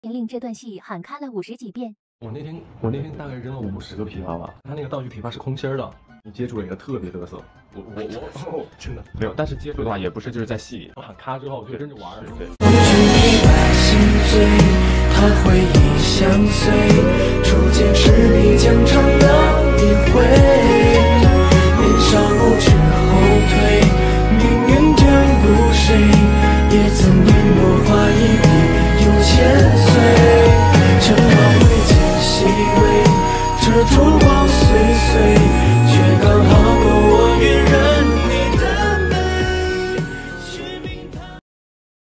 玲玲这段戏喊卡了50几遍。 我那天大概扔了50个琵琶吧，他那个道具琵琶是空心儿的，你接住了也特别嘚瑟。我真的没有，但是接触的话也不是就是在戏里， 我喊咔之后我就跟着玩儿。对。 他回忆相随，初见是你将长那一回。